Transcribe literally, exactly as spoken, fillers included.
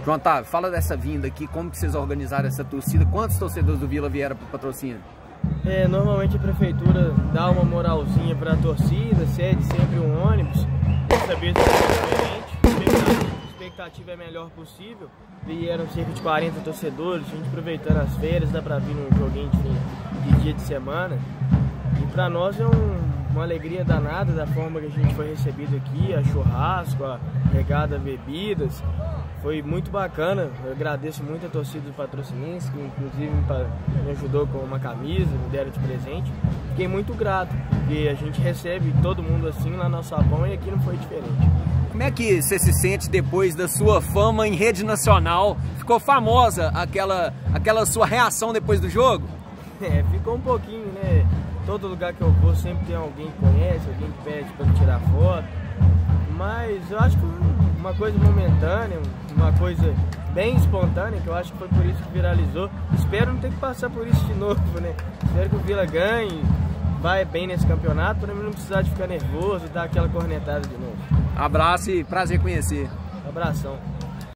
João Otávio, fala dessa vinda aqui, como que vocês organizaram essa torcida, quantos torcedores do Vila vieram para o patrocínio? É, normalmente a prefeitura dá uma moralzinha para a torcida, cede sempre um ônibus, dessa vez é diferente, a expectativa é a melhor possível, vieram cerca de quarenta torcedores, a gente aproveitando as férias, dá para vir num joguinho de, fim, de dia de semana, e para nós é um, uma alegria danada da forma que a gente foi recebido aqui, a churrasco, a regada bebidas. Foi muito bacana, eu agradeço muito a torcida do Patrocinense, que inclusive me ajudou com uma camisa, me deram de presente. Fiquei muito grato, porque a gente recebe todo mundo assim lá no Sapão e aqui não foi diferente. Como é que você se sente depois da sua fama em rede nacional? Ficou famosa aquela, aquela sua reação depois do jogo? É, ficou um pouquinho, né? Todo lugar que eu vou sempre tem alguém que conhece, alguém que pede para tirar foto. Mas eu acho que uma coisa momentânea, uma coisa bem espontânea, que eu acho que foi por isso que viralizou. Espero não ter que passar por isso de novo, né? Espero que o Vila ganhe, vai bem nesse campeonato, para mim não precisar de ficar nervoso e dar aquela cornetada de novo. Abraço e prazer conhecer. Abração.